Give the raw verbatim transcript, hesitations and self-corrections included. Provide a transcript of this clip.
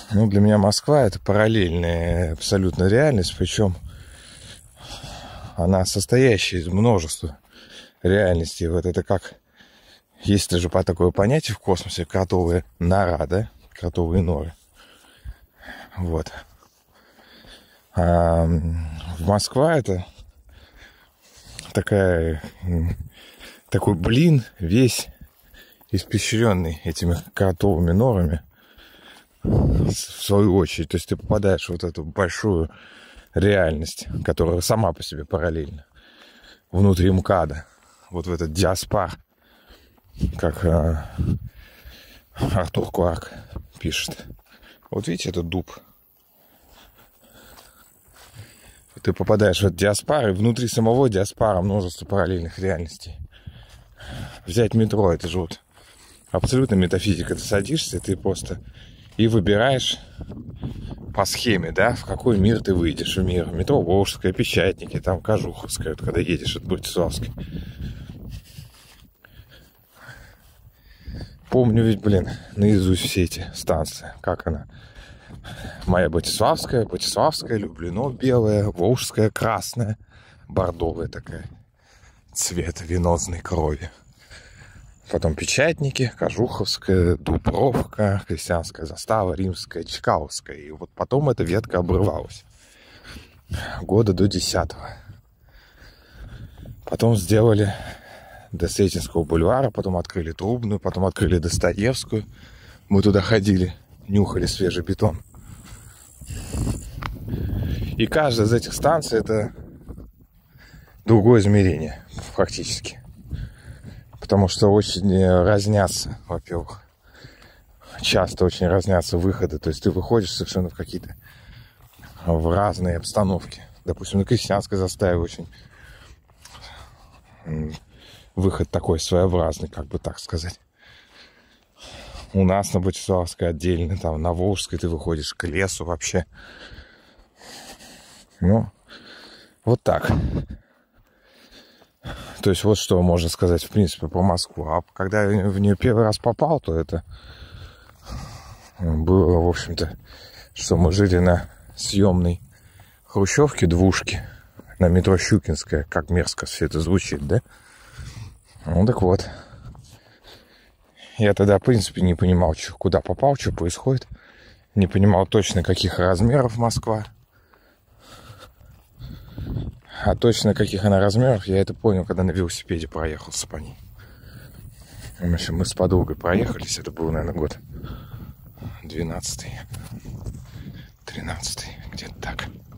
Ну, для меня Москва — это параллельная абсолютно реальность, причем она состоящая из множества реальностей. Вот это как... Есть даже по такое понятие в космосе — кротовые нора, да? Кротовые норы. Вот. А Москва — это такая... такой блин, весь испещренный этими кротовыми норами, в свою очередь. То есть ты попадаешь в вот эту большую реальность, которая сама по себе параллельна, внутри МКАДа, вот в этот диаспар, как э, Артур Кларк пишет. Вот видите этот дуб? Ты попадаешь в этот диаспар, и внутри самого диаспара множество параллельных реальностей. Взять метро — это же вот абсолютно метафизика. Ты садишься, ты просто и выбираешь по схеме, да, в какой мир ты выйдешь. В мир метро Волжское, Печатники, там Кожуховская, вот когда едешь от Братиславской. Помню ведь, блин, наизусть все эти станции. Как она? Моя Братиславская, Братиславская, Люблино белая, Волжская красная, бордовая такая, цвет венозной крови. Потом Печатники, Кожуховская, Дубровка, Крестьянская застава, Римская, Чкаловская. И вот потом эта ветка обрывалась. Года до десятого. Потом сделали до Сретенского бульвара, потом открыли Трубную, потом открыли Достоевскую. Мы туда ходили, нюхали свежий бетон. И каждая из этих станций — это другое измерение, фактически. Потому что очень разнятся, во-первых, часто очень разнятся выходы. То есть ты выходишь совершенно в какие-то в разные обстановки. Допустим, на Крестьянской заставе очень выход такой своеобразный, как бы так сказать. У нас на Братиславской отдельно, там на Волжской ты выходишь к лесу вообще. Ну, вот так. То есть вот что можно сказать, в принципе, про Москву. А когда я в нее первый раз попал, то это было, в общем-то, что мы жили на съемной хрущевке двушке на метро Щукинская. Как мерзко все это звучит, да? Ну так вот. Я тогда, в принципе, не понимал, что, куда попал, что происходит. Не понимал точно, каких размеров Москва. А точно каких она размеров, я это понял, когда на велосипеде проехался по ней. В общем, мы с подругой проехались. Это был, наверное, год двенадцатый, тринадцатый, где-то так.